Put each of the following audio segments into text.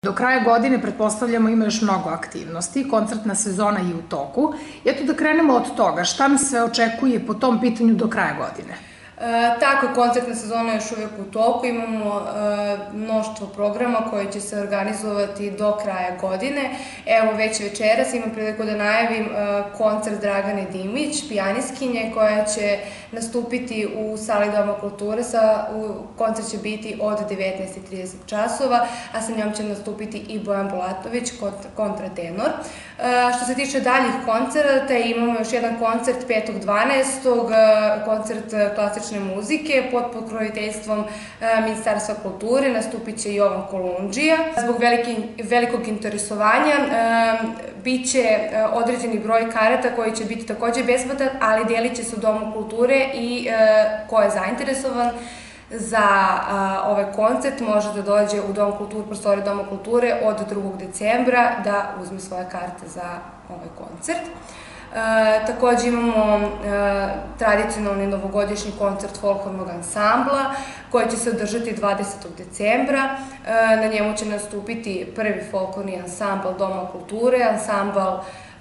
Do kraja godine, pretpostavljamo, ima još mnogo aktivnosti, koncertna sezona je u toku. Eto da krenemo od toga, šta nas sve očekuje po tom pitanju do kraja godine? Tako, koncertna sezona je još uvijek u toku, imamo mnoštvo programa koji će se organizovati do kraja godine. Evo, već večeras imam priliku da najavim koncert Dragane Dimić, pijaniskinje, koja će nastupiti u sali Doma kulture. Koncert će biti od 19:30 časova, a sa njom će nastupiti i Bojan Bulatović, kontratenor. Što se tiče daljih koncerta, imamo još jedan koncert 5.12. koncert klasične muzike pod pokroviteljstvom Ministarstva kulture. Nastupit će Jovan Kolundžija. Zbog velikog interesovanja biće određeni broj karata koji će biti takođe besplatan, ali delit će se u Domu kulture i ko je zainteresovan za ovaj koncert može da dođe u Dom kulture, prostorije Doma kulture od 2. decembra da uzme svoje karte za ovaj koncert. Takođe imamo tradicionalni novogodišnji koncert folklornog ansambla koji će se održati 20. decembra. Na njemu će nastupiti prvi folklorni ansambl Doma kulture, ansambl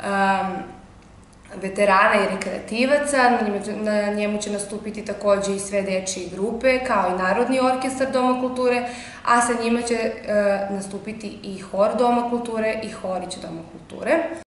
veterana i rekreativaca. Na njemu će nastupiti takođe i sve dečije grupe, kao i Narodni orkestar Doma kulture, a sa njima će nastupiti i hor Doma kulture i horić Doma kulture.